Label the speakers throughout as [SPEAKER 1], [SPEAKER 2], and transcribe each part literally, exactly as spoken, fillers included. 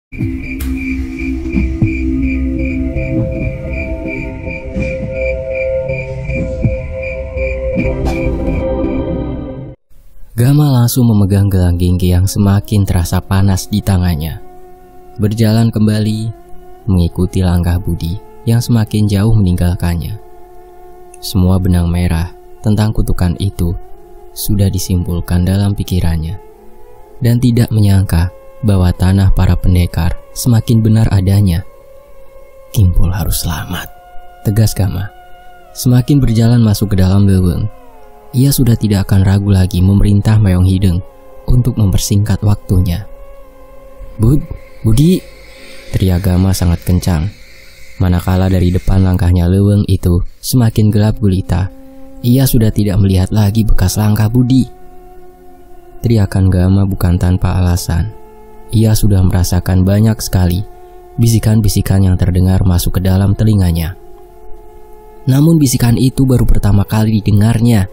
[SPEAKER 1] Gama langsung memegang gelang gengge yang semakin terasa panas di tangannya. Berjalan kembali, mengikuti langkah Budi yang semakin jauh meninggalkannya. Semua benang merah tentang kutukan itu sudah disimpulkan dalam pikirannya. Dan tidak menyangka bahwa tanah para pendekar semakin benar adanya. Kimpul harus selamat, tegas Gama. Semakin berjalan masuk ke dalam leuweung, ia sudah tidak akan ragu lagi memerintah Meong Hideng untuk mempersingkat waktunya. "Bud, Budi!" teriak Gama sangat kencang. Manakala dari depan langkahnya leuweung itu semakin gelap gulita, ia sudah tidak melihat lagi bekas langkah Budi. Teriakan Gama bukan tanpa alasan. Ia sudah merasakan banyak sekali bisikan-bisikan yang terdengar masuk ke dalam telinganya. Namun bisikan itu baru pertama kali didengarnya.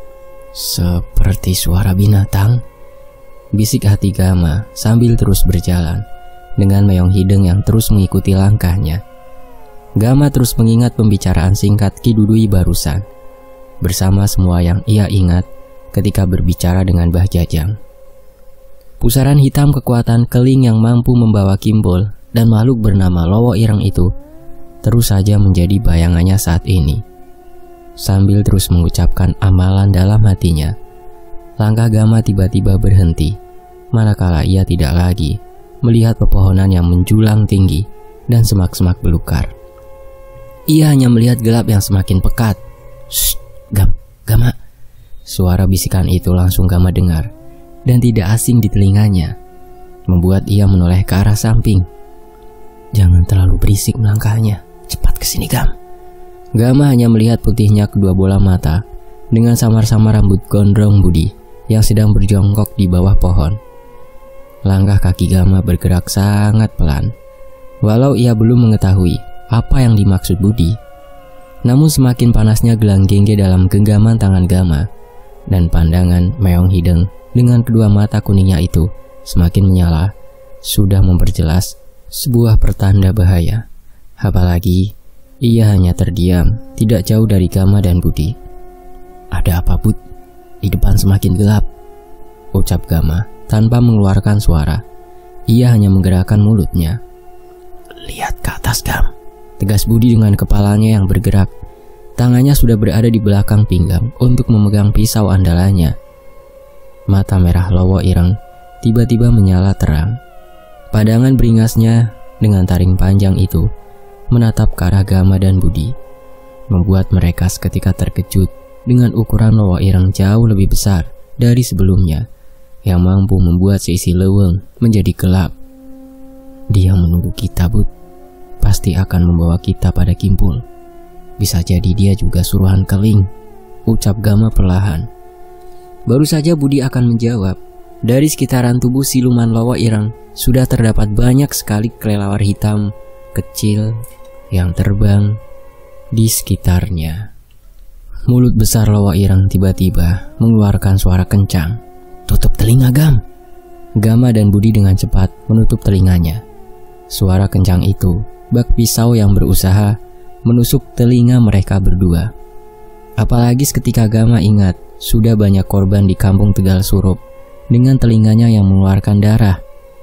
[SPEAKER 1] "Seperti suara binatang," bisik hati Gama sambil terus berjalan dengan Meong Hideng yang terus mengikuti langkahnya. Gama terus mengingat pembicaraan singkat Ki Dudui barusan, bersama semua yang ia ingat ketika berbicara dengan Mbah Jajang. Pusaran hitam kekuatan keling yang mampu membawa Kimpul dan makhluk bernama Lowo Ireng itu terus saja menjadi bayangannya saat ini. Sambil terus mengucapkan amalan dalam hatinya, langkah Gama tiba-tiba berhenti, manakala ia tidak lagi melihat pepohonan yang menjulang tinggi dan semak-semak belukar. Ia hanya melihat gelap yang semakin pekat. "Shh, Gam, Gama!" Suara bisikan itu langsung Gama dengar dan tidak asing di telinganya, membuat ia menoleh ke arah samping. "Jangan terlalu berisik melangkahnya, cepat kesini Gam." Gama hanya melihat putihnya kedua bola mata dengan samar-samar rambut gondrong Budi yang sedang berjongkok di bawah pohon. Langkah kaki Gama bergerak sangat pelan, walau ia belum mengetahui apa yang dimaksud Budi. Namun semakin panasnya gelang gengge dalam genggaman tangan Gama, dan pandangan Meong Hideng dengan kedua mata kuningnya itu semakin menyala, sudah memperjelas sebuah pertanda bahaya. Apalagi ia hanya terdiam tidak jauh dari Gama dan Budi. "Ada apa, Bud? Di depan semakin gelap," ucap Gama tanpa mengeluarkan suara. Ia hanya menggerakkan mulutnya. "Lihat ke atas, Gam," tegas Budi dengan kepalanya yang bergerak. Tangannya sudah berada di belakang pinggang untuk memegang pisau andalannya. Mata merah Lowo Ireng tiba-tiba menyala terang. Padangan beringasnya dengan taring panjang itu menatap ke arah Gama dan Budi, membuat mereka seketika terkejut dengan ukuran Lowo Ireng jauh lebih besar dari sebelumnya, yang mampu membuat seisi leuweung menjadi gelap. "Dia menunggu kita, Bud. Pasti akan membawa kita pada Kimpul. Bisa jadi dia juga suruhan keling," ucap Gama perlahan. Baru saja Budi akan menjawab, dari sekitaran tubuh siluman Lowo Ireng sudah terdapat banyak sekali kelelawar hitam kecil yang terbang di sekitarnya. Mulut besar Lowo Ireng tiba-tiba mengeluarkan suara kencang. "Tutup telinga, Gam!" Gama dan Budi dengan cepat menutup telinganya. Suara kencang itu bak pisau yang berusaha menusuk telinga mereka berdua. Apalagi seketika Gama ingat sudah banyak korban di kampung Tegal Surup dengan telinganya yang mengeluarkan darah.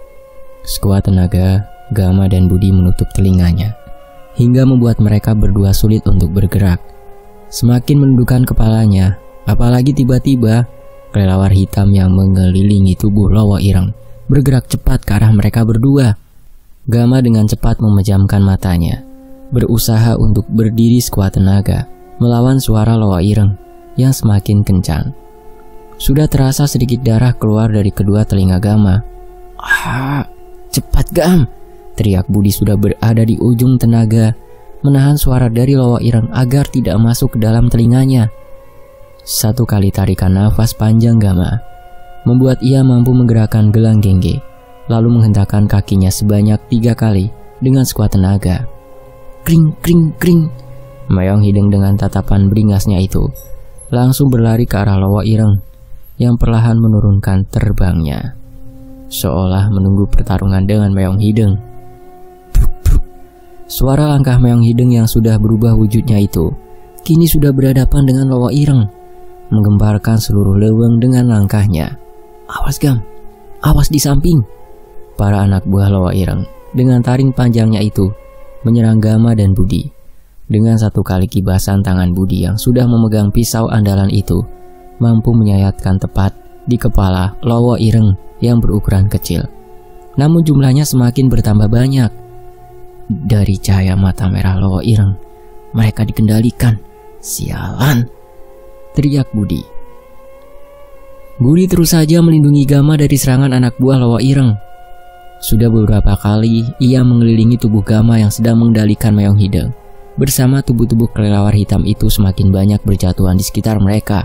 [SPEAKER 1] Sekuat tenaga, Gama dan Budi menutup telinganya, hingga membuat mereka berdua sulit untuk bergerak. Semakin menundukkan kepalanya, apalagi tiba-tiba kelelawar hitam yang mengelilingi tubuh Lowo Ireng bergerak cepat ke arah mereka berdua. Gama dengan cepat memejamkan matanya, berusaha untuk berdiri sekuat tenaga melawan suara Lowo Ireng yang semakin kencang. Sudah terasa sedikit darah keluar dari kedua telinga Gama. "Ah, cepat Gam!" teriak Budi sudah berada di ujung tenaga, menahan suara dari Lowo Ireng agar tidak masuk ke dalam telinganya. Satu kali tarikan nafas panjang Gama membuat ia mampu menggerakkan gelang gengge, lalu menghentakkan kakinya sebanyak tiga kali dengan sekuat tenaga. Kring, kring, kring. Meong Hideng dengan tatapan beringasnya itu langsung berlari ke arah Lowo Ireng yang perlahan menurunkan terbangnya. seolah menunggu pertarungan dengan Meong Hideng. Bruk, bruk. Suara langkah Meong Hideng yang sudah berubah wujudnya itu kini sudah berhadapan dengan Lowo Ireng, menggemparkan seluruh leweng dengan langkahnya. Awas Gam, awas di samping. Para anak buah Lowo Ireng dengan taring panjangnya itu menyerang Gama dan Budi. Dengan satu kali kibasan tangan Budi yang sudah memegang pisau andalan itu mampu menyayatkan tepat di kepala Lowo Ireng yang berukuran kecil. Namun jumlahnya semakin bertambah banyak. Dari cahaya mata merah Lowo Ireng, mereka dikendalikan. Sialan, teriak Budi. Budi terus saja melindungi Gama dari serangan anak buah Lowo Ireng. Sudah beberapa kali ia mengelilingi tubuh Gama yang sedang mengendalikan Meong Hideng. Bersama tubuh-tubuh kelelawar hitam itu semakin banyak berjatuhan di sekitar mereka.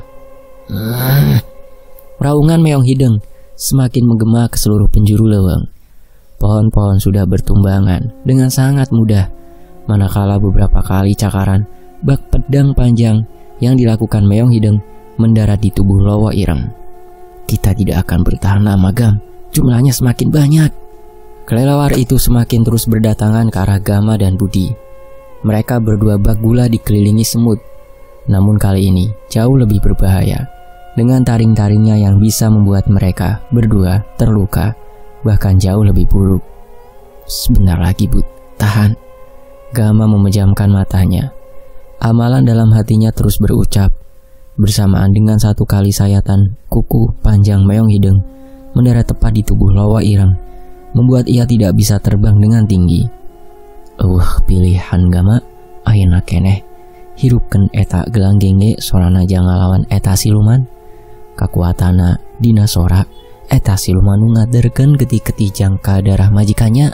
[SPEAKER 1] Hmm. Raungan Meong Hideng semakin menggema ke seluruh penjuru leweng. Pohon-pohon sudah bertumbangan dengan sangat mudah, manakala beberapa kali cakaran bak pedang panjang yang dilakukan Meong Hideng mendarat di tubuh Lowo Ireng. Kita tidak akan bertahan lama Gam, jumlahnya semakin banyak. Kelelawar itu semakin terus berdatangan ke arah Gama dan Budi. Mereka berdua bak gula dikelilingi semut. Namun kali ini jauh lebih berbahaya, dengan taring-taringnya yang bisa membuat mereka berdua terluka, bahkan jauh lebih buruk. Sebentar lagi Bud, tahan. Gama memejamkan matanya. Amalan dalam hatinya terus berucap. Bersamaan dengan satu kali sayatan kuku panjang Meong Hideng mendarat tepat di tubuh Lowo Ireng, membuat ia tidak bisa terbang dengan tinggi. Uh, pilihan Gama, ayeuna keneh hirupkeun eta gelang gengge sorana jang ngalawan eta siluman. Kakuatana dina sora eta siluman nu ngaderkeun getih-getih jangka darah majikannya.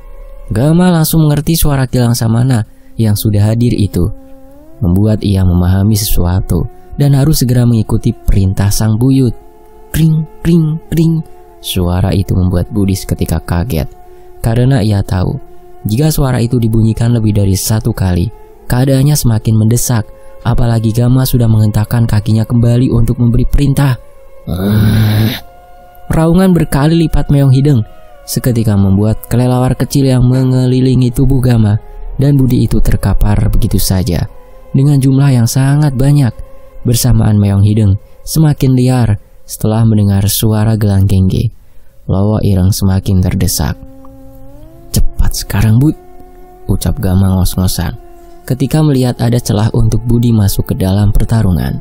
[SPEAKER 1] Gama langsung mengerti suara Kilang Samana yang sudah hadir itu, membuat ia memahami sesuatu dan harus segera mengikuti perintah sang buyut. Kring, kring, kring. Suara itu membuat Budi seketika kaget, karena ia tahu jika suara itu dibunyikan lebih dari satu kali, keadaannya semakin mendesak. Apalagi Gama sudah menghentakkan kakinya kembali untuk memberi perintah. Hmm. Raungan berkali lipat Meong Hideng seketika membuat kelelawar kecil yang mengelilingi tubuh Gama dan Budi itu terkapar begitu saja dengan jumlah yang sangat banyak. Bersamaan Meong Hideng semakin liar setelah mendengar suara gelang gengge. Lowo Ireng semakin terdesak. Cepat sekarang Bud, ucap Gama ngos-ngosan ketika melihat ada celah untuk Budi masuk ke dalam pertarungan.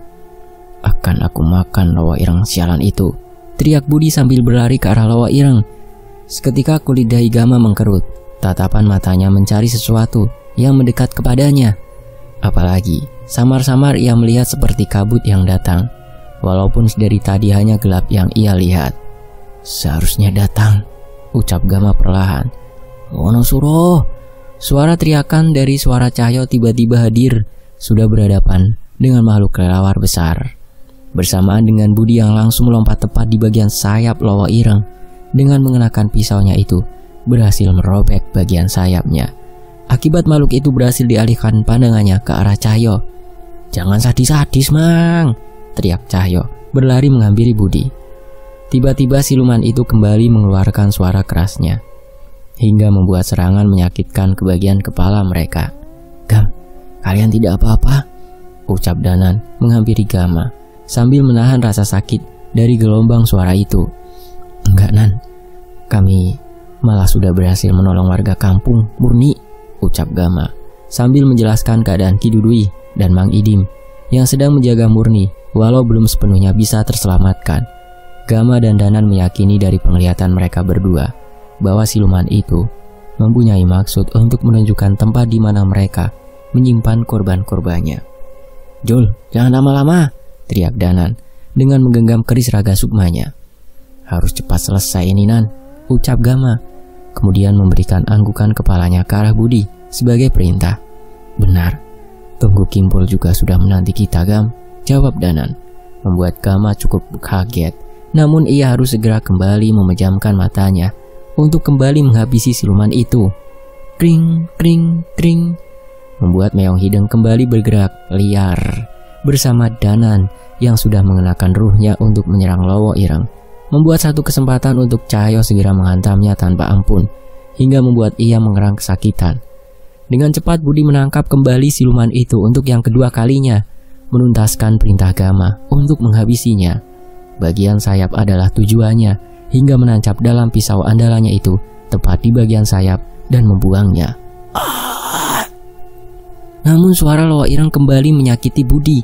[SPEAKER 1] Akan aku makan Lowo Ireng sialan itu, teriak Budi sambil berlari ke arah Lowo Ireng. Seketika kulit dahi Gama mengkerut, tatapan matanya mencari sesuatu yang mendekat kepadanya. Apalagi samar-samar ia melihat seperti kabut yang datang, walaupun dari tadi hanya gelap yang ia lihat. Seharusnya datang, ucap Gama perlahan. Wonosuro, suara teriakan dari suara Cahyo tiba-tiba hadir, sudah berhadapan dengan makhluk kelelawar besar. Bersamaan dengan Budi yang langsung melompat tepat di bagian sayap Lowo Ireng, dengan mengenakan pisaunya itu berhasil merobek bagian sayapnya. Akibat makhluk itu berhasil dialihkan pandangannya ke arah Cahyo. Jangan sadis-sadis Mang, teriak Cahyo berlari menghampiri Budi. Tiba-tiba siluman itu kembali mengeluarkan suara kerasnya, hingga membuat serangan menyakitkan ke bagian kepala mereka. Gam, kalian tidak apa-apa, ucap Danan menghampiri Gama sambil menahan rasa sakit dari gelombang suara itu. Enggak Nan, kami malah sudah berhasil menolong warga kampung murni, ucap Gama sambil menjelaskan keadaan Ki Dudui dan Mang Idim yang sedang menjaga Murni walau belum sepenuhnya bisa terselamatkan. Gama dan Danan meyakini dari penglihatan mereka berdua bahwa siluman itu mempunyai maksud untuk menunjukkan tempat di mana mereka menyimpan korban-korbannya. Jul, jangan lama-lama, teriak Danan dengan menggenggam keris raga sukmanya. Harus cepat selesai ini Nan, ucap Gama, kemudian memberikan anggukan kepalanya ke arah Budi sebagai perintah. Benar, tunggu Kimpul juga sudah menanti kita Gam, jawab Danan, membuat Gama cukup kaget. Namun ia harus segera kembali memejamkan matanya untuk kembali menghabisi siluman itu. Kring, kring, kring, membuat Meong Hideng kembali bergerak liar bersama Danan yang sudah mengenakan ruhnya untuk menyerang Lowo Ireng membuat satu kesempatan untuk Cahyo segera menghantamnya tanpa ampun, hingga membuat ia mengerang kesakitan. Dengan cepat Budi menangkap kembali siluman itu untuk yang kedua kalinya, menuntaskan perintah Gama untuk menghabisinya. Bagian sayap adalah tujuannya, hingga menancap dalam pisau andalannya itu tepat di bagian sayap dan membuangnya. Ah! Namun suara Loa Ireng kembali menyakiti Budi.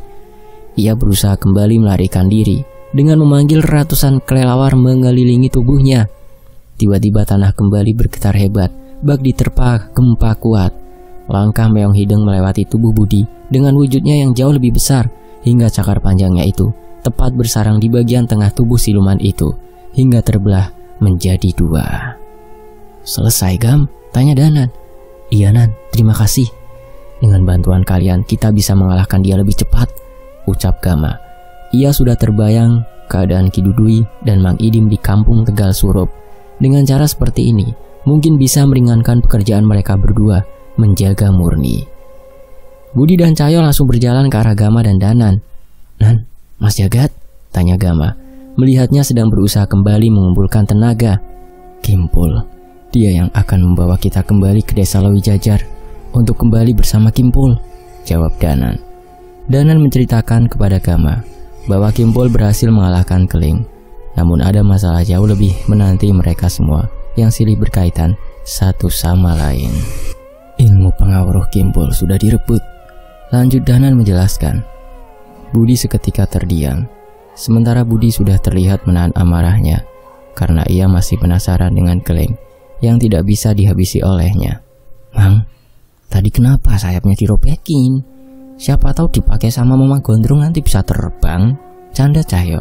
[SPEAKER 1] Ia berusaha kembali melarikan diri dengan memanggil ratusan kelelawar mengelilingi tubuhnya. Tiba-tiba tanah kembali bergetar hebat, bak diterpa gempa kuat. Langkah Meong Hideng melewati tubuh Budi dengan wujudnya yang jauh lebih besar, hingga cakar panjangnya itu tepat bersarang di bagian tengah tubuh siluman itu, hingga terbelah menjadi dua. "Selesai, Gam?" tanya Danan. "Iya, Nan, terima kasih. Dengan bantuan kalian kita bisa mengalahkan dia lebih cepat," ucap Gama. Ia sudah terbayang keadaan Ki Dudui dan Mang Idim di kampung Tegal Surup. Dengan cara seperti ini, mungkin bisa meringankan pekerjaan mereka berdua menjaga Murni. Budi dan Cahyo langsung berjalan ke arah Gama dan Danan. "Nan, Mas Jagat?" tanya Gama, melihatnya sedang berusaha kembali mengumpulkan tenaga. "Kimpul, dia yang akan membawa kita kembali ke desa Lewijajar untuk kembali bersama Kimpul," jawab Danan. Danan menceritakan kepada Gama bahwa Kimpul berhasil mengalahkan Keling. Namun ada masalah jauh lebih menanti mereka semua yang silih berkaitan satu sama lain. "Ilmu pengawruh Kimpul sudah direbut," lanjut Danan menjelaskan. Budi seketika terdiam. Sementara Budi sudah terlihat menahan amarahnya karena ia masih penasaran dengan Keling yang tidak bisa dihabisi olehnya. "Mang, tadi kenapa sayapnya dirobekin? Siapa tahu dipakai sama Mama Gondrong nanti bisa terbang," canda Cahyo.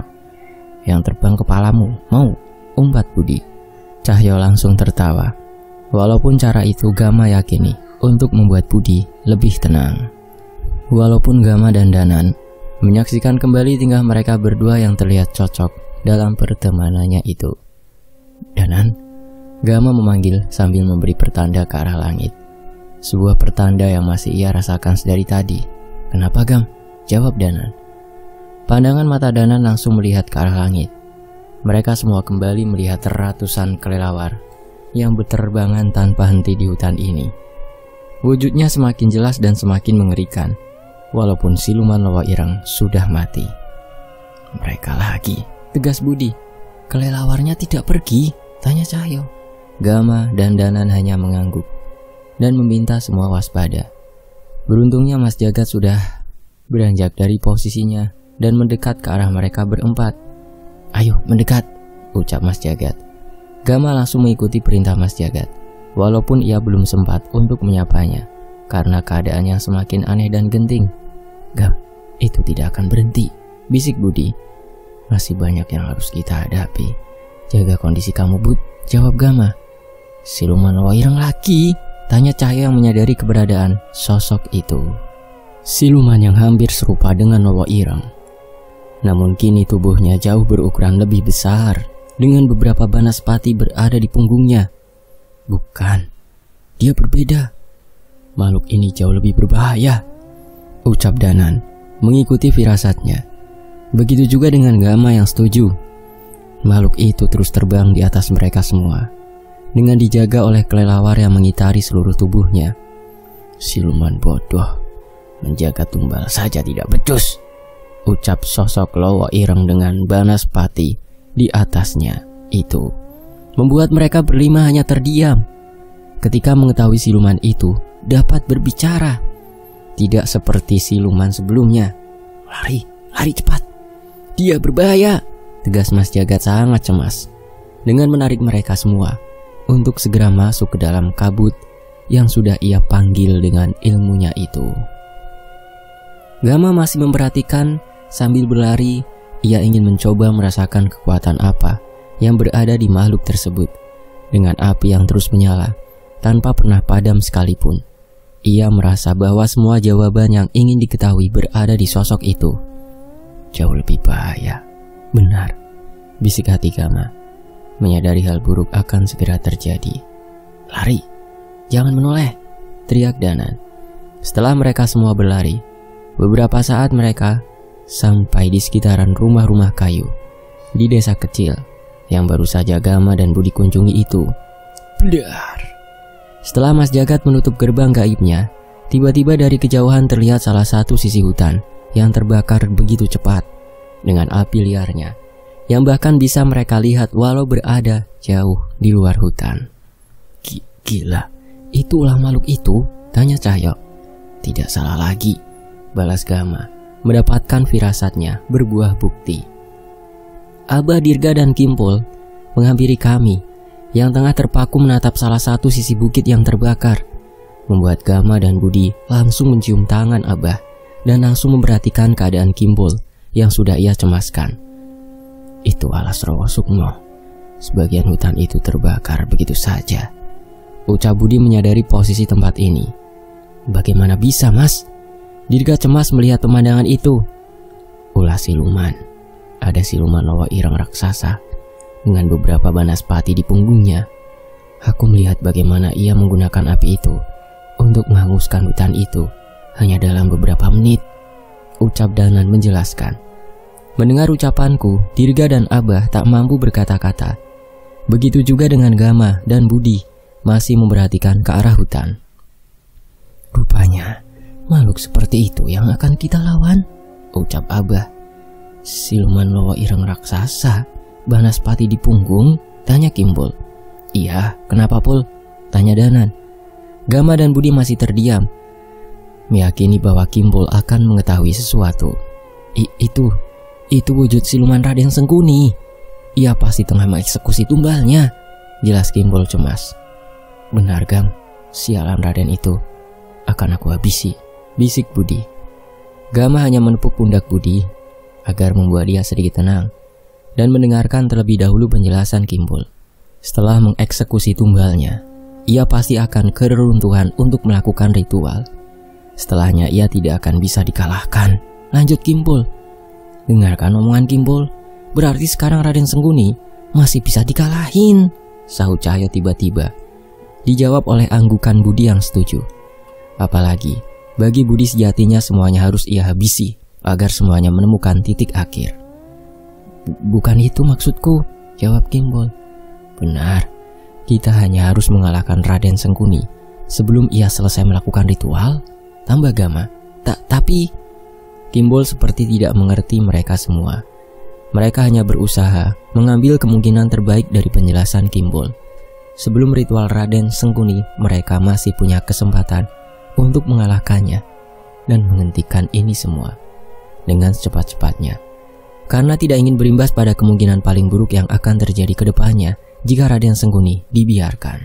[SPEAKER 1] "Yang terbang kepalamu, mau?" umpat Budi. Cahyo langsung tertawa. Walaupun cara itu Gama yakini untuk membuat Budi lebih tenang. Walaupun Gama dan Danan menyaksikan kembali tingkah mereka berdua yang terlihat cocok dalam pertemanannya itu. "Danan," Gama memanggil sambil memberi pertanda ke arah langit. Sebuah pertanda yang masih ia rasakan sedari tadi. "Kenapa, Gam?" jawab Danan. Pandangan mata Danan langsung melihat ke arah langit. Mereka semua kembali melihat ratusan kelelawar yang berterbangan tanpa henti di hutan ini. Wujudnya semakin jelas dan semakin mengerikan, walaupun siluman Loa Ireng sudah mati. "Mereka lagi," tegas Budi. "Kelelawarnya tidak pergi?" tanya Cahyo. Gama dan Danan hanya mengangguk dan meminta semua waspada. Beruntungnya Mas Jagat sudah beranjak dari posisinya dan mendekat ke arah mereka berempat. "Ayo mendekat," ucap Mas Jagat. Gama langsung mengikuti perintah Mas Jagat, walaupun ia belum sempat untuk menyapanya karena keadaan yang semakin aneh dan genting. "Gam, itu tidak akan berhenti," bisik Budi. "Masih banyak yang harus kita hadapi. Jaga kondisi kamu, Bud," jawab Gama. "Siluman Loa Ireng lagi?" tanya Cahyo yang menyadari keberadaan sosok itu. Siluman yang hampir serupa dengan Loa Ireng. Namun kini tubuhnya jauh berukuran lebih besar, dengan beberapa banaspati berada di punggungnya. "Bukan, dia berbeda. Makhluk ini jauh lebih berbahaya," ucap Danan, mengikuti firasatnya. Begitu juga dengan Gama yang setuju. Makhluk itu terus terbang di atas mereka semua, dengan dijaga oleh kelelawar yang mengitari seluruh tubuhnya. "Siluman bodoh, menjaga tumbal saja tidak becus," ucap sosok Loa Ireng dengan banaspati di atasnya itu. Membuat mereka berlima hanya terdiam ketika mengetahui siluman itu dapat berbicara. Tidak seperti siluman sebelumnya. "Lari, lari cepat. Dia berbahaya," tegas Mas Jagat sangat cemas dengan menarik mereka semua untuk segera masuk ke dalam kabut yang sudah ia panggil dengan ilmunya itu. Gama masih memperhatikan sambil berlari. Ia ingin mencoba merasakan kekuatan apa yang berada di makhluk tersebut. Dengan api yang terus menyala tanpa pernah padam sekalipun, ia merasa bahwa semua jawaban yang ingin diketahui berada di sosok itu. "Jauh lebih bahaya, benar," bisik hati Gama, menyadari hal buruk akan segera terjadi. "Lari, jangan menoleh," teriak Danan. Setelah mereka semua berlari, beberapa saat mereka sampai di sekitaran rumah-rumah kayu di desa kecil yang baru saja Gama dan Budi kunjungi itu. Blar. Setelah Mas Jagat menutup gerbang gaibnya, tiba-tiba dari kejauhan terlihat salah satu sisi hutan yang terbakar begitu cepat dengan api liarnya, yang bahkan bisa mereka lihat walau berada jauh di luar hutan. Gila, itu ulah makhluk itu? Tanya Cahyo. Tidak salah lagi, balas Gama, mendapatkan firasatnya berbuah bukti. Abah, Dirga, dan Kimpul menghampiri kami yang tengah terpaku menatap salah satu sisi bukit yang terbakar, membuat Gama dan Budi langsung mencium tangan Abah dan langsung memperhatikan keadaan Kimpul yang sudah ia cemaskan. Itu alas Rowo Sukmo. Sebagian hutan itu terbakar begitu saja, ucap Budi menyadari posisi tempat ini. Bagaimana bisa, Mas? Dirga cemas melihat pemandangan itu. Ulah siluman. Ada siluman Lowo Ireng raksasa dengan beberapa banaspati di punggungnya. Aku melihat bagaimana ia menggunakan api itu untuk menghanguskan hutan itu hanya dalam beberapa menit, ucap Danan menjelaskan. Mendengar ucapanku, Dirga dan Abah tak mampu berkata-kata. Begitu juga dengan Gama dan Budi masih memperhatikan ke arah hutan. Rupanya makhluk seperti itu yang akan kita lawan, ucap Abah. Siluman Lowo Ireng raksasa, banaspati di punggung, tanya Kimpul. Iya, kenapa Pul? Tanya Danan. Gama dan Budi masih terdiam, meyakini bahwa Kimpul akan mengetahui sesuatu. I itu, itu wujud siluman Raden Sengkuni. Ia pasti tengah mengeksekusi tumbalnya, jelas Kimpul cemas. Benar Gam, sialan Raden itu akan aku habisi, bisik Budi. Gama hanya menepuk pundak Budi agar membuat dia sedikit tenang dan mendengarkan terlebih dahulu penjelasan Kimpul. Setelah mengeksekusi tumbalnya, ia pasti akan keruntuhan untuk melakukan ritual. Setelahnya ia tidak akan bisa dikalahkan, lanjut Kimpul. Dengarkan omongan Kimpul, berarti sekarang Raden Sengkuni masih bisa dikalahin, sahut Cahyo tiba-tiba. Dijawab oleh anggukan Budi yang setuju. Apalagi bagi Budi sejatinya semuanya harus ia habisi agar semuanya menemukan titik akhir. Bukan itu maksudku, jawab Kimpul. Benar, kita hanya harus mengalahkan Raden Sengkuni sebelum ia selesai melakukan ritual, tambah Gama. Tak, tapi Kimpul seperti tidak mengerti mereka semua. Mereka hanya berusaha mengambil kemungkinan terbaik dari penjelasan Kimpul. Sebelum ritual Raden Sengkuni, mereka masih punya kesempatan untuk mengalahkannya dan menghentikan ini semua dengan secepat-cepatnya, karena tidak ingin berimbas pada kemungkinan paling buruk yang akan terjadi ke depannya jika Raden Sengkuni dibiarkan.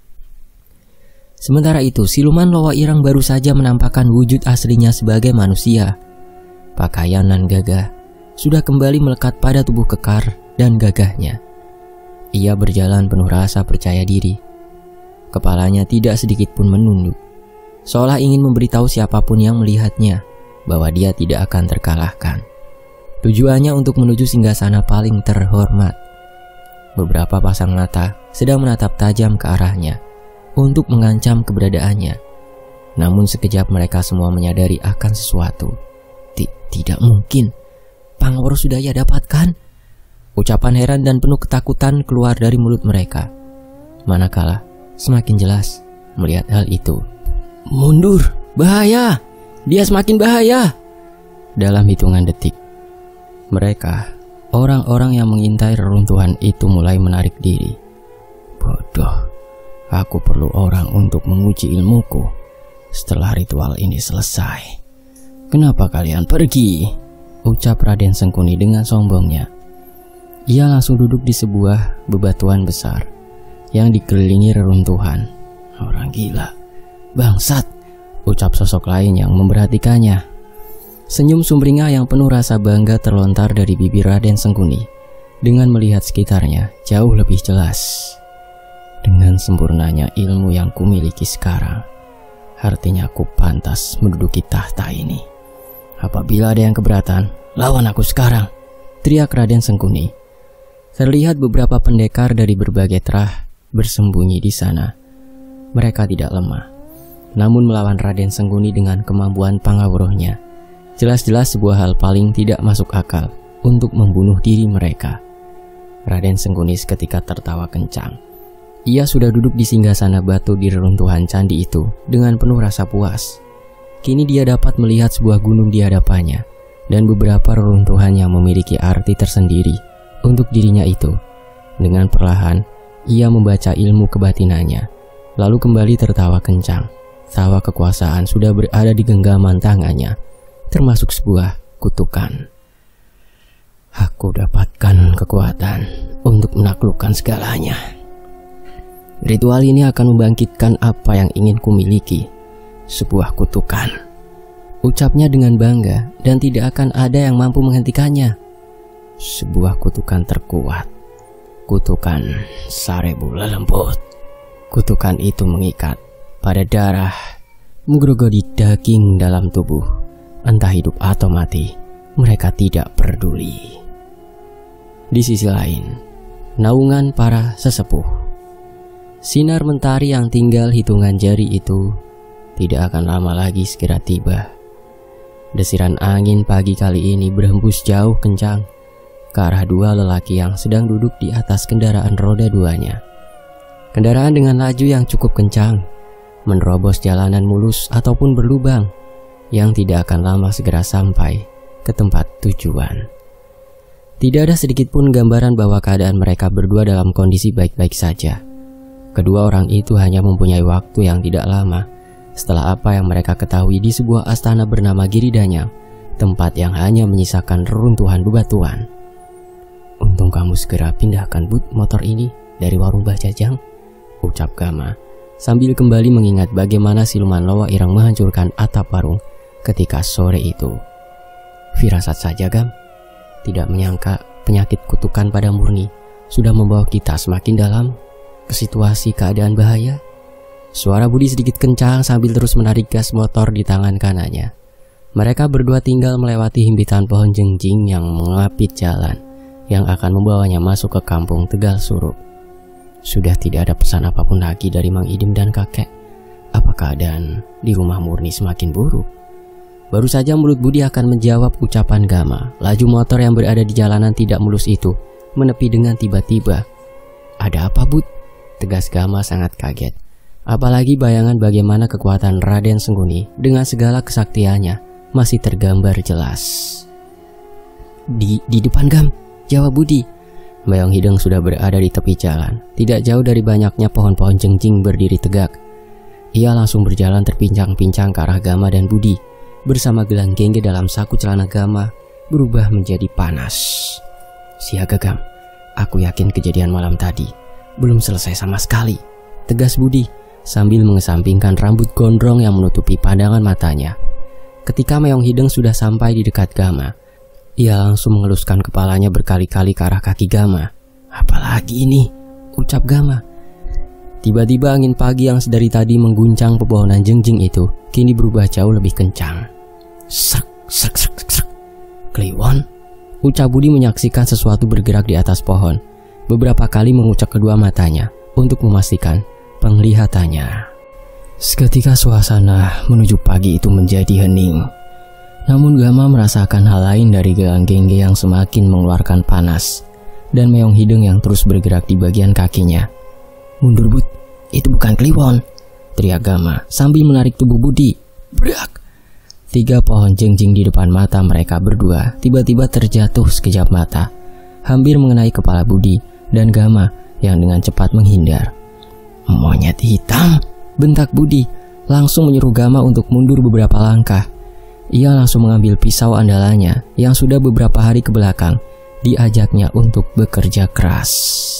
[SPEAKER 1] Sementara itu, siluman Lowo Ireng baru saja menampakkan wujud aslinya sebagai manusia. Pakaian nan gagah sudah kembali melekat pada tubuh kekar dan gagahnya. Ia berjalan penuh rasa percaya diri. Kepalanya tidak sedikit pun menunduk, seolah ingin memberitahu siapapun yang melihatnya bahwa dia tidak akan terkalahkan. Tujuannya untuk menuju singgasana paling terhormat. Beberapa pasang mata sedang menatap tajam ke arahnya untuk mengancam keberadaannya. Namun sekejap mereka semua menyadari akan sesuatu. Tidak mungkin, Pangaworo sudah ia dapatkan. Ucapan heran dan penuh ketakutan keluar dari mulut mereka. Manakala semakin jelas melihat hal itu. Mundur, bahaya! Dia semakin bahaya! Dalam hitungan detik, mereka, orang-orang yang mengintai reruntuhan itu mulai menarik diri. Bodoh, aku perlu orang untuk menguji ilmuku setelah ritual ini selesai. Kenapa kalian pergi? Ucap Raden Sengkuni dengan sombongnya. Ia langsung duduk di sebuah bebatuan besar yang dikelilingi reruntuhan. Orang gila, bangsat, ucap sosok lain yang memperhatikannya. Senyum sumringah yang penuh rasa bangga terlontar dari bibir Raden Sengkuni dengan melihat sekitarnya jauh lebih jelas. Dengan sempurnanya ilmu yang kumiliki sekarang, artinya aku pantas menduduki tahta ini. Apabila ada yang keberatan, lawan aku sekarang, teriak Raden Sengkuni. Terlihat beberapa pendekar dari berbagai terah bersembunyi di sana. Mereka tidak lemah, namun melawan Raden Sengkuni dengan kemampuan Pangaworohnya jelas-jelas sebuah hal paling tidak masuk akal untuk membunuh diri mereka. Raden Sengguni seketika tertawa kencang. Ia sudah duduk di singgasana batu di reruntuhan candi itu dengan penuh rasa puas. Kini dia dapat melihat sebuah gunung di hadapannya dan beberapa reruntuhan yang memiliki arti tersendiri untuk dirinya itu. Dengan perlahan, ia membaca ilmu kebatinannya, lalu kembali tertawa kencang. Tawa kekuasaan sudah berada di genggaman tangannya, termasuk sebuah kutukan. Aku dapatkan kekuatan untuk menaklukkan segalanya. Ritual ini akan membangkitkan apa yang ingin kumiliki, sebuah kutukan. Ucapnya dengan bangga dan tidak akan ada yang mampu menghentikannya. Sebuah kutukan terkuat, kutukan Sarebu Lelembut. Kutukan itu mengikat pada darah, menggerogoti daging dalam tubuh. Entah hidup atau mati, mereka tidak peduli. Di sisi lain, naungan para sesepuh. Sinar mentari yang tinggal hitungan jari itu tidak akan lama lagi segera tiba. Desiran angin pagi kali ini berhembus jauh kencang ke arah dua lelaki yang sedang duduk di atas kendaraan roda duanya. Kendaraan dengan laju yang cukup kencang menerobos jalanan mulus ataupun berlubang yang tidak akan lama segera sampai ke tempat tujuan. Tidak ada sedikit pun gambaran bahwa keadaan mereka berdua dalam kondisi baik-baik saja. Kedua orang itu hanya mempunyai waktu yang tidak lama setelah apa yang mereka ketahui di sebuah astana bernama Giridanya, tempat yang hanya menyisakan reruntuhan bebatuan. Untung kamu segera pindahkan but motor ini dari warung Mbah Jajang, ucap Gama sambil kembali mengingat bagaimana siluman Loa Ireng menghancurkan atap warung ketika sore itu. Firasat saja, Gam. Tidak menyangka penyakit kutukan pada Murni sudah membawa kita semakin dalam ke situasi keadaan bahaya. Suara Budi sedikit kencang sambil terus menarik gas motor di tangan kanannya. Mereka berdua tinggal melewati himpitan pohon jengjing yang mengapit jalan yang akan membawanya masuk ke kampung Tegal Surup. Sudah tidak ada pesan apapun lagi dari Mang Idim dan kakek. Apa keadaan di rumah Murni semakin buruk? Baru saja mulut Budi akan menjawab ucapan Gama, laju motor yang berada di jalanan tidak mulus itu menepi dengan tiba-tiba. Ada apa, Bud? Tegas Gama sangat kaget. Apalagi bayangan bagaimana kekuatan Raden Sengguni dengan segala kesaktiannya masih tergambar jelas. Di, di depan, Gam, jawab Budi. Bayong Hideng sudah berada di tepi jalan, tidak jauh dari banyaknya pohon-pohon jengjing berdiri tegak. Ia langsung berjalan terpincang-pincang ke arah Gama dan Budi. Bersama gelang gengge dalam saku celana Gama berubah menjadi panas. Siaga, Gam, aku yakin kejadian malam tadi belum selesai sama sekali, tegas Budi sambil mengesampingkan rambut gondrong yang menutupi pandangan matanya. Ketika Mayong Hideng sudah sampai di dekat Gama, ia langsung mengeluskan kepalanya berkali-kali ke arah kaki Gama. Apalagi ini, ucap Gama. Tiba-tiba angin pagi yang sedari tadi mengguncang pepohonan jengjing itu kini berubah jauh lebih kencang. Srek, srek, srek, srek. Kliwon, ucap Budi menyaksikan sesuatu bergerak di atas pohon. Beberapa kali mengucap kedua matanya untuk memastikan penglihatannya. Seketika suasana menuju pagi itu menjadi hening. Namun Gama merasakan hal lain dari gelang gengge yang semakin mengeluarkan panas dan Mayong Hideng yang terus bergerak di bagian kakinya. Mundur, Bud, itu bukan kliwon, teriak Gama sambil menarik tubuh Budi. Brak! Tiga pohon jengjing di depan mata mereka berdua tiba-tiba terjatuh sekejap mata, hampir mengenai kepala Budi dan Gama yang dengan cepat menghindar. Monyet hitam, bentak Budi, langsung menyuruh Gama untuk mundur beberapa langkah. Ia langsung mengambil pisau andalannya yang sudah beberapa hari ke belakang diajaknya untuk bekerja keras.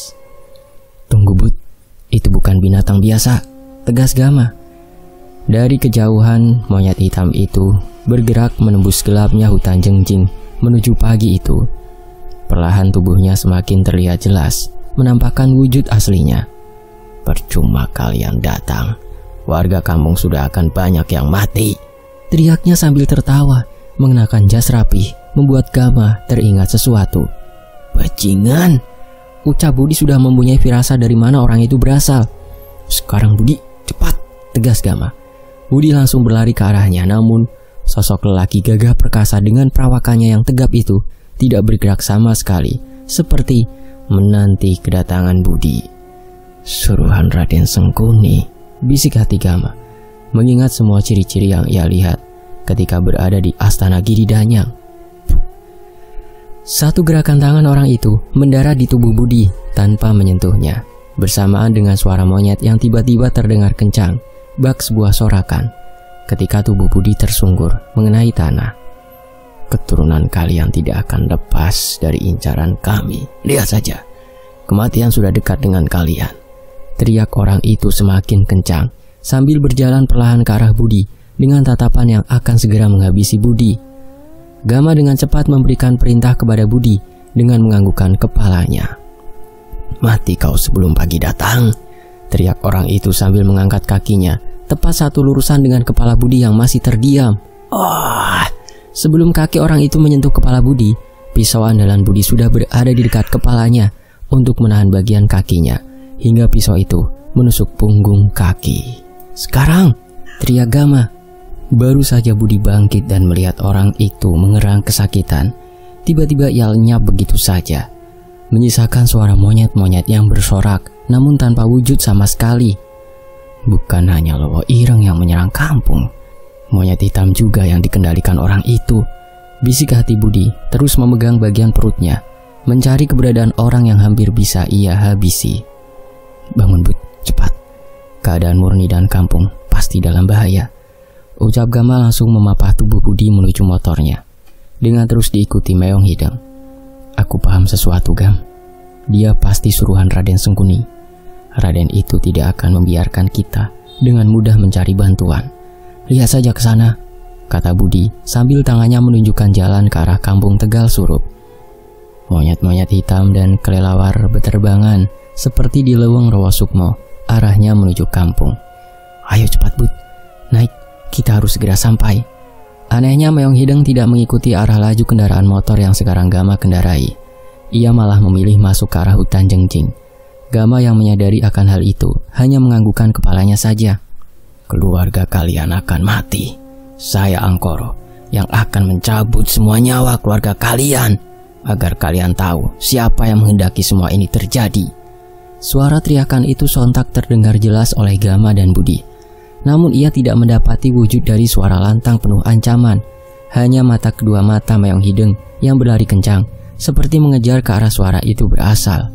[SPEAKER 1] Tunggu, Bud, itu bukan binatang biasa, tegas Gama. Dari kejauhan, monyet hitam itu bergerak menembus gelapnya hutan jengjing menuju pagi itu. Perlahan tubuhnya semakin terlihat jelas, menampakkan wujud aslinya. Percuma kalian datang, warga kampung sudah akan banyak yang mati, teriaknya sambil tertawa, mengenakan jas rapih, membuat Gama teringat sesuatu. Bajingan, ucap Budi sudah mempunyai firasat dari mana orang itu berasal. Sekarang Budi, cepat, tegas Gama. Budi langsung berlari ke arahnya, namun sosok lelaki gagah perkasa dengan perawakannya yang tegap itu tidak bergerak sama sekali, seperti menanti kedatangan Budi. Suruhan Raden Sengkuni, bisik hati Gama, mengingat semua ciri-ciri yang ia lihat ketika berada di Astana Giridanyang. Satu gerakan tangan orang itu mendarat di tubuh Budi tanpa menyentuhnya, bersamaan dengan suara monyet yang tiba-tiba terdengar kencang, bak sebuah sorakan, ketika tubuh Budi tersungkur mengenai tanah. Keturunan kalian tidak akan lepas dari incaran kami. Lihat saja, kematian sudah dekat dengan kalian. Teriak orang itu semakin kencang sambil berjalan perlahan ke arah Budi dengan tatapan yang akan segera menghabisi Budi. Gama dengan cepat memberikan perintah kepada Budi dengan menganggukkan kepalanya. Mati kau sebelum pagi datang, teriak orang itu sambil mengangkat kakinya tepat satu lurusan dengan kepala Budi yang masih terdiam. Oh, sebelum kaki orang itu menyentuh kepala Budi, pisau andalan Budi sudah berada di dekat kepalanya untuk menahan bagian kakinya hingga pisau itu menusuk punggung kaki. Sekarang, teriak Gama. Baru saja Budi bangkit dan melihat orang itu mengerang kesakitan, tiba-tiba ia lenyap begitu saja, menyisakan suara monyet-monyet yang bersorak namun tanpa wujud sama sekali. Bukan hanya Lowo Ireng yang menyerang kampung, monyet hitam juga yang dikendalikan orang itu. Bisik hati Budi terus memegang bagian perutnya, mencari keberadaan orang yang hampir bisa ia habisi. Bangun Bud, cepat. Keadaan Murni dan kampung pasti dalam bahaya. Ucap Gama langsung memapah tubuh Budi menuju motornya, dengan terus diikuti Meong Hideng. Aku paham sesuatu, Gam. Dia pasti suruhan Raden Sengkuni. Raden itu tidak akan membiarkan kita dengan mudah mencari bantuan. Lihat saja ke sana, kata Budi sambil tangannya menunjukkan jalan ke arah kampung Tegal Surup. Monyet-monyet hitam dan kelelawar beterbangan seperti di leweng Rawa Sukmo, arahnya menuju kampung. Ayo cepat Bud, naik, kita harus segera sampai. Anehnya Meong Hideng tidak mengikuti arah laju kendaraan motor yang sekarang Gama kendarai. Ia malah memilih masuk ke arah hutan Jengjing. Gama yang menyadari akan hal itu hanya menganggukkan kepalanya saja. Keluarga kalian akan mati. Saya Angkoro yang akan mencabut semua nyawa keluarga kalian agar kalian tahu siapa yang menghendaki semua ini terjadi. Suara teriakan itu sontak terdengar jelas oleh Gama dan Budi. Namun ia tidak mendapati wujud dari suara lantang penuh ancaman. Hanya mata kedua mata Meong Hideng yang berlari kencang, seperti mengejar ke arah suara itu berasal.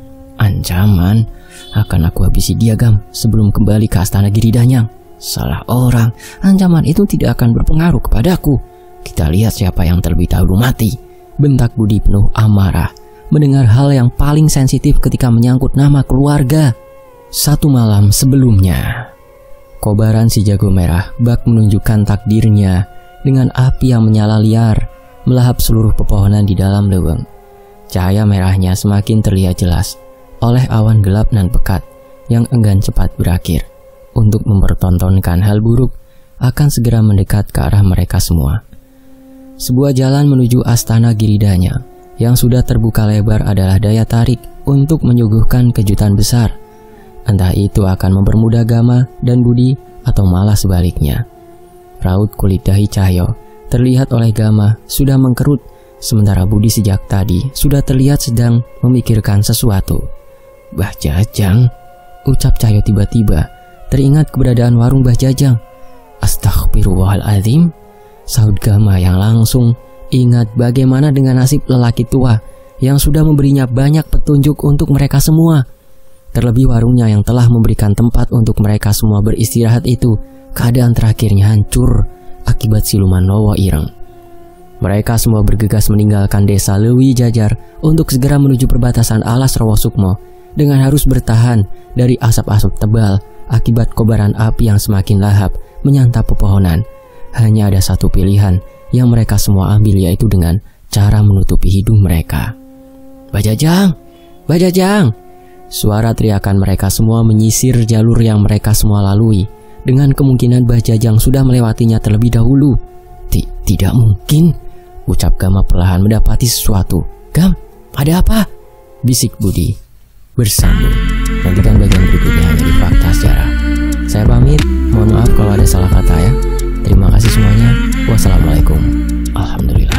[SPEAKER 1] Ancaman? Akan aku habisi dia, Gam, sebelum kembali ke Astana Giridanyang. Salah orang, ancaman itu tidak akan berpengaruh kepadaku. Kita lihat siapa yang terlebih dahulu mati, bentak Budi penuh amarah, mendengar hal yang paling sensitif ketika menyangkut nama keluarga. Satu malam sebelumnya, kobaran si jago merah bak menunjukkan takdirnya dengan api yang menyala liar, melahap seluruh pepohonan di dalam leweng. Cahaya merahnya semakin terlihat jelas oleh awan gelap nan pekat yang enggan cepat berakhir untuk mempertontonkan hal buruk akan segera mendekat ke arah mereka semua. Sebuah jalan menuju Astana Giridanyang yang sudah terbuka lebar adalah daya tarik untuk menyuguhkan kejutan besar. Entah itu akan mempermudah Gama dan Budi atau malah sebaliknya. Raut kulit dahi Cahyo terlihat oleh Gama sudah mengkerut, sementara Budi sejak tadi sudah terlihat sedang memikirkan sesuatu. Bah Jajang, ucap Cahyo tiba-tiba teringat keberadaan warung Bah Jajang. Astaghfirullahaladzim, sahut Gama yang langsung ingat bagaimana dengan nasib lelaki tua yang sudah memberinya banyak petunjuk untuk mereka semua. Terlebih warungnya yang telah memberikan tempat untuk mereka semua beristirahat itu, keadaan terakhirnya hancur akibat siluman Lowo Ireng. Mereka semua bergegas meninggalkan desa Lewi Jajar untuk segera menuju perbatasan alas Rawa Sukmo dengan harus bertahan dari asap-asap tebal akibat kobaran api yang semakin lahap menyantap pepohonan. Hanya ada satu pilihan yang mereka semua ambil, yaitu dengan cara menutupi hidung mereka. Bah Jajang, Bah Jajang! Suara teriakan mereka semua menyisir jalur yang mereka semua lalui, dengan kemungkinan Bah Jajang sudah melewatinya terlebih dahulu. Tidak mungkin, ucap Gama perlahan mendapati sesuatu. Gam, ada apa? Bisik Budi. Bersambung. Nantikan bagian berikutnya hanya di Fakta Sejarah. Saya pamit, mohon maaf kalau ada salah kata ya. Terima kasih semuanya. Wassalamualaikum. Alhamdulillah.